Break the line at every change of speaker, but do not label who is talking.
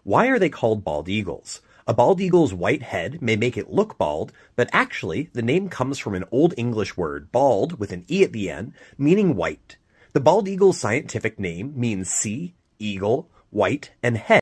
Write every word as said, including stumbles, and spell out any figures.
Why are they called bald eagles? A bald eagle's white head may make it look bald, but actually the name comes from an Old English word, bald, with an E at the end, meaning white. The bald eagle's scientific name means sea, eagle, white, and head.